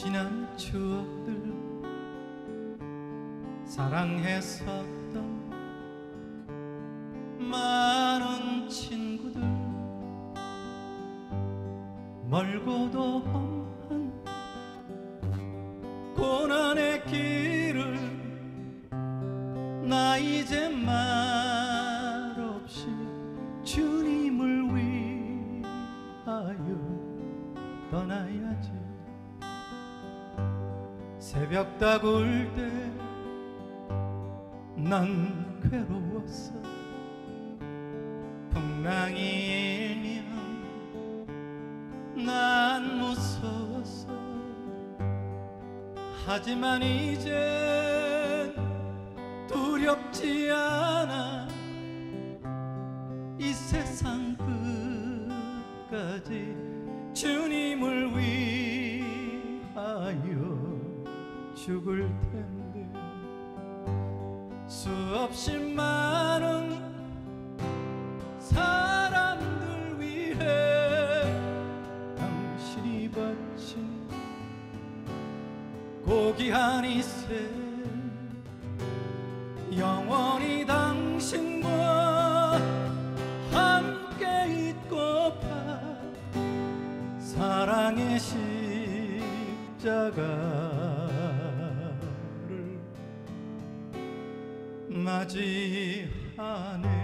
지난 추억들 사랑했었던 많은 친구들 멀고도 험한 고난의 길을 나 이제 말없이 주님을 위하여 떠나야지. 새벽 다구울 때 난 괴로웠어. 풍랑이 일면 난 무서웠어. 하지만 이젠 두렵지 않아. 이 세상 끝까지 주님을 위하여 죽을 텐데. 수없이 많은 사람들 위해 당신이 바친 고귀한 이 생 영원히 당신과 함께 있고파 사랑의 십자가를 맞이하네.